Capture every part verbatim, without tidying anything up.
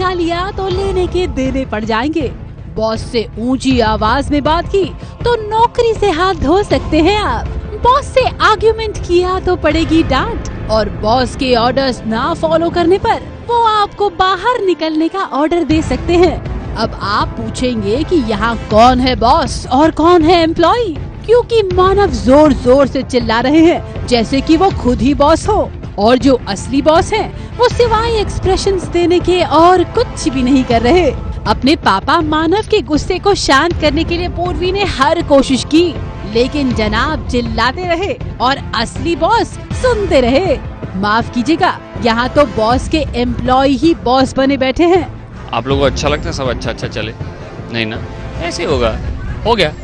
उठा लिया तो लेने के देने पड़ जाएंगे। बॉस से ऊंची आवाज में बात की तो नौकरी से हाथ धो सकते हैं आप। बॉस से आर्ग्यूमेंट किया तो पड़ेगी डांट, और बॉस के ऑर्डर्स ना फॉलो करने पर वो आपको बाहर निकलने का ऑर्डर दे सकते हैं। अब आप पूछेंगे कि यहाँ कौन है बॉस और कौन है एम्प्लॉय, क्योंकि मानव जोर जोर से चिल्ला रहे हैं जैसे कि वो खुद ही बॉस हो, और जो असली बॉस हैं वो सिवाय एक्सप्रेशंस देने के और कुछ भी नहीं कर रहे। अपने पापा मानव के गुस्से को शांत करने के लिए पूर्वी ने हर कोशिश की, लेकिन जनाब चिल्लाते रहे और असली बॉस सुनते रहे। माफ कीजिएगा, यहाँ तो बॉस के एम्प्लॉय ही बॉस बने बैठे हैं। आप लोगों को अच्छा लगता है सब अच्छा अच्छा चले? नहीं ना, ऐसे ही होगा, हो गया।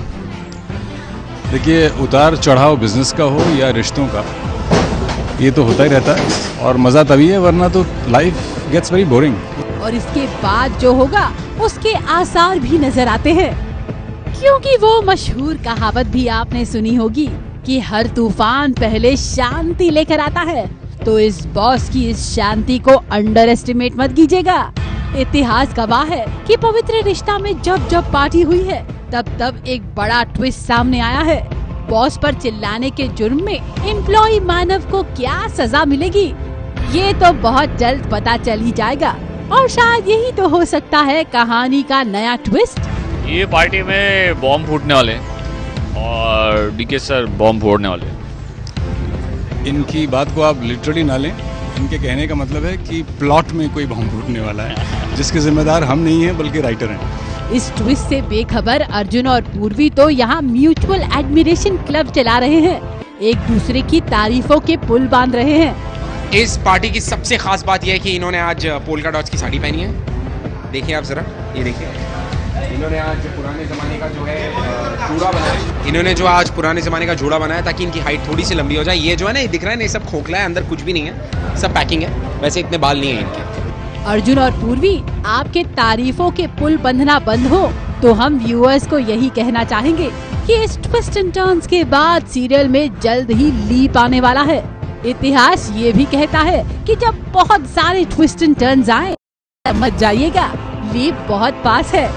देखिए, उतार चढ़ाव बिजनेस का हो या रिश्तों का, ये तो होता ही रहता है, और मजा तभी है, वरना तो लाइफ गेट्स वेरी बोरिंग। और इसके बाद जो होगा उसके आसार भी नजर आते हैं, क्योंकि वो मशहूर कहावत भी आपने सुनी होगी कि हर तूफान पहले शांति लेकर आता है। तो इस बॉस की इस शांति को अंडर एस्टिमेट मत कीजिएगा। इतिहास गवाह है कि पवित्र रिश्ता में जब जब पार्टी हुई है तब तब एक बड़ा ट्विस्ट सामने आया है। बॉस पर चिल्लाने के जुर्म में एम्प्लॉय मानव को क्या सजा मिलेगी, ये तो बहुत जल्द पता चल ही जाएगा, और शायद यही तो हो सकता है कहानी का नया ट्विस्ट। ये पार्टी में बॉम्ब फूटने वाले और डीके सर बॉम्ब फोड़ने वाले। इनकी बात को आप लिटरली ना लें। इनके कहने का मतलब है कि प्लॉट में कोई बम फूटने वाला है, जिसके जिम्मेदार हम नहीं हैं बल्कि राइटर हैं। इस ट्विस्ट से बेखबर अर्जुन और पूर्वी तो यहाँ म्यूचुअल एडमिरेशन क्लब चला रहे हैं, एक दूसरे की तारीफों के पुल बांध रहे हैं। इस पार्टी की सबसे खास बात यह है कि इन्होंने आज पोल्का डॉट्स की साड़ी पहनी है। देखिए आप जरा, ये देखिए, इन्होंने आज पुराने जमाने का जो है जूड़ा बनाया। इन्होंने जो आज पुराने जमाने का जूड़ा बनाया ताकि इनकी हाइट थोड़ी सी लंबी हो जाए। ये जो है ना, ये दिख रहा है ना, ये सब खोखला है, अंदर कुछ भी नहीं है, सब पैकिंग है। वैसे इतने बाल नहीं है इनके। अर्जुन और पूर्वी, आपके तारीफों के पुल बंधना बंद हो तो हम व्यूअर्स को यही कहना चाहेंगे कि इस ट्विस्ट एंड टर्न्स के बाद सीरियल में जल्द ही लीप आने वाला है। इतिहास ये भी कहता है कि जब बहुत सारे ट्विस्ट एंड टर्न्स आए मत जाइएगा, लीप बहुत पास है।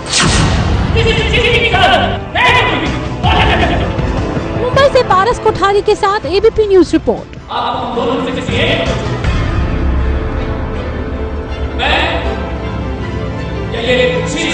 मुंबई से पारस कोठारी के साथ एबीपी न्यूज रिपोर्ट। मैं ये